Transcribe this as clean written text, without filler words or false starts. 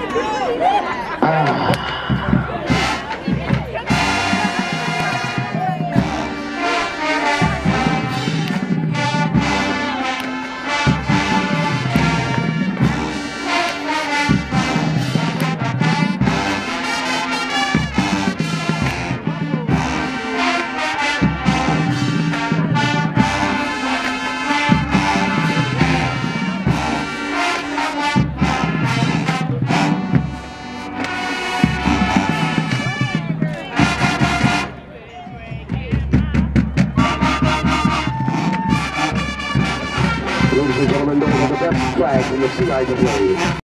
Ladies and gentlemen, those are the best flags in the CIAA.